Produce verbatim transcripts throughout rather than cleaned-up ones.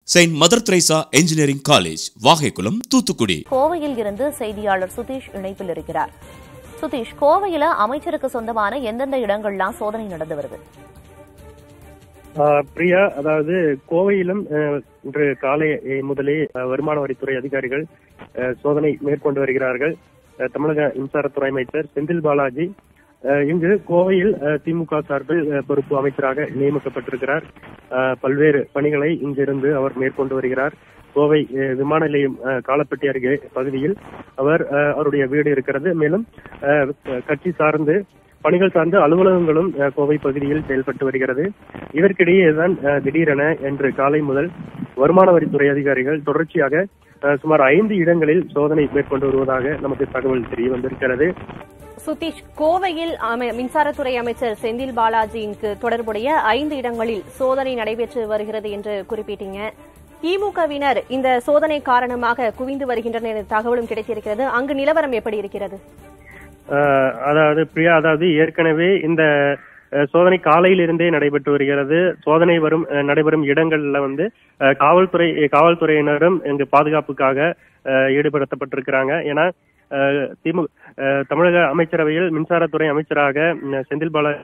Saint Mother Teresa Engineering College, Vahekulam, Thuthukudi. கோவையில் இருந்து செய்தியாளர் சுதீஷ் இணைப்பில் இருக்கிறார். சுதீஷ், கோவையில அமைச்சருக்கு சொந்தமான எந்தெந்த இடங்கள்லாம் சோதனை நடந்து வருது? பிரியா, அதாவது கோவையிலும் இன்று காலை முதலே வருமான வரித்துறை அதிகாரிகள் சோதனை மேற்கொண்டு வருகிறார்கள். தமிழக மின்சாரத்துறை அமைச்சர் செந்தில்பாலாஜி இங்கு கோவையில் திமுக சார்பில் பொறுப்பு அமைச்சராக நியமிக்கப்பட்டிருக்கிறார். பல்வேறு பணிகளை இங்கிருந்து அவர் மேற்கொண்டு வருகிறார். கோவை விமான நிலையம் காலப்பட்டி அருகே பகுதியில் அவர் அவருடைய வீடு இருக்கிறது. மேலும் கட்சி சார்ந்து பணிகள் சார்ந்த அலுவலகங்களும் கோவை பகுதியில் செயல்பட்டு வருகிறது. இதற்கிடையேதான் திடீரென இன்று காலை முதல் வருமான வரித்துறை அதிகாரிகள் தொடர்ச்சியாக சுமார் ஐந்து இடங்களில் சோதனை மேற்கொண்டு வருவதாக நமக்கு தகவல் தெரிய வந்திருக்கிறது. சுதீஷ், கோவையில் மின்சாரத்துறை அமைச்சர் செந்தில் பாலாஜிக்கு தொடர்புடைய ஐந்து இடங்களில் சோதனை நடைபெற்று வருகிறது என்று குறிப்பிட்டீங்க. திமுகவினர் இந்த சோதனை காரணமாக குவிந்து வருகின்றனர் என்ற தகவலும் கிடைத்திருக்கிறது. அங்கு நிலவரம் எப்படி இருக்கிறது? அதாவது பிரியா, அதாவது ஏற்கனவே இந்த சோதனை காலையிலிருந்தே நடைபெற்று வருகிறது. சோதனை வரும் நடைபெறும் இடங்கள்ல வந்து காவல்துறை காவல்துறையினரும் இங்கு பாதுகாப்புக்காக ஈடுபடுத்தப்பட்டிருக்கிறாங்க. ஏன்னா திமுக தமிழக அமைச்சரவையில் மின்சாரத்துறை அமைச்சராக செந்தில் பாலாஜி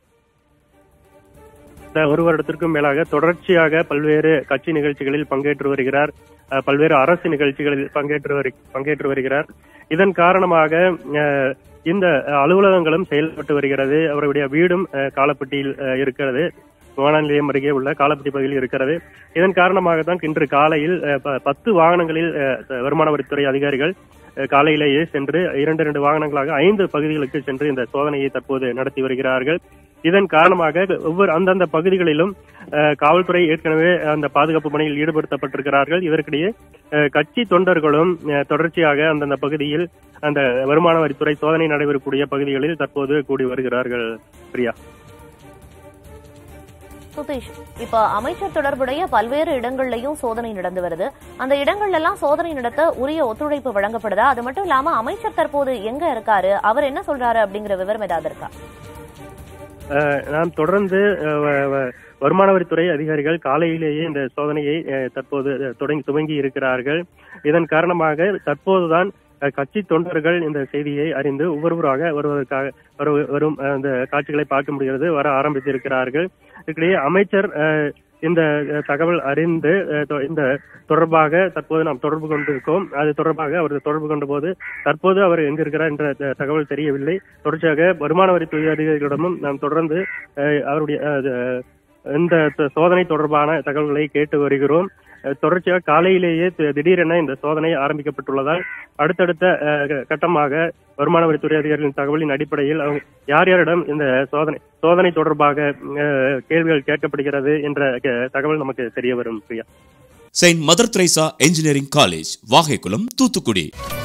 ஒரு வருடத்திற்கும் மேலாக தொடர்ச்சியாக பல்வேறு கட்சி நிகழ்ச்சிகளில் பங்கேற்று வருகிறார். பல்வேறு அரசு நிகழ்ச்சிகளில் பங்கேற்று பங்கேற்று வருகிறார். இதன் காரணமாக இந்த அலுவலகங்களும் செயல்பட்டு வருகிறது. அவருடைய வீடும் காலப்பட்டியில் இருக்கிறது. விமான நிலையம் அருகே உள்ள காலப்பட்டி பகுதியில் இருக்கிறது. இதன் காரணமாக தான் இன்று காலையில் பத்து வாகனங்களில் வருமான வரித்துறை அதிகாரிகள் காலையிலேயே சென்று இரண்டு இரண்டு வாகனங்களாக ஐந்து பகுதிகளுக்கு சென்று இந்த சோதனையை தற்போது நடத்தி வருகிறார்கள். இதன் காரணமாக ஒவ்வொரு அந்தந்த பகுதிகளிலும் காவல்துறை ஏற்கனவே அந்த பாதுகாப்பு பணியில் ஈடுபடுத்தப்பட்டிருக்கிறார்கள். இதற்கிடையே கட்சி தொண்டர்களும் தொடர்ச்சியாக அந்தந்த பகுதியில் அந்த வருமான வரித்துறை சோதனை நடைபெறக்கூடிய பகுதிகளில் தற்போது கூடி வருகிறார்கள். பிரியா. சுதீஷ், இப்ப அமைச்சர் தொடர்புடைய பல்வேறு இடங்கள்லயும் சோதனை நடந்து வருது. அந்த இடங்கள்ல எல்லாம் சோதனை நடத்த உரிய ஒத்துழைப்பு வழங்கப்படுதா? அது மட்டும் இல்லாம அமைச்சர் தற்போது எங்க இருக்காரு, அவர் என்ன சொல்றாரு அப்படிங்கிற விவரம் ஏதாவது இருக்கா? நாம் தொடர்ந்து வருமான வரித்துறை அதிகாரிகள் காலையிலேயே இந்த சோதனையை தற்போது தொடங்கி துவங்கி இருக்கிறார்கள். இதன் காரணமாக தற்போதுதான் கட்சி தொண்டர்கள் இந்த செய்தியை அறிந்து ஒவ்வொருவராக வருவதற்காக வரும் அந்த காட்சிகளை பார்க்க முடிகிறது, வர ஆரம்பித்திருக்கிறார்கள். இதுக்கிடையே அமைச்சர் இந்த தகவல் அறிந்து இந்த தொடர்பாக தற்போது நாம் தொடர்பு கொண்டிருக்கோம். அது தொடர்பாக அவர் தொடர்பு கொண்ட போது தற்போது அவர் எங்க இருக்கிறார் என்ற தகவல் தெரியவில்லை. தொடர்ச்சியாக வருமான வரித்துறை அதிகாரிகளிடமும் நாம் தொடர்ந்து அவருடைய இந்த சோதனை தொடர்பான தகவல்களை கேட்டு வருகிறோம். தொடர்ச்சியாக காலையிலேயே திடீரென இந்த சோதனை ஆரம்பிக்கப்பட்டுள்ளதால் அடுத்தடுத்த கட்டமாக வருமான வரித்துறை அதிகாரிகளின் தகவலின் அடிப்படையில் அவங்க யார் யாரிடம் இந்த சோதனை சோதனை தொடர்பாக கேள்விகள் கேட்கப்படுகிறது என்ற தகவல் நமக்கு தெரிய வரும். Priya. Saint Mother Teresa Engineering College, Vahekulam, Thuthukudi.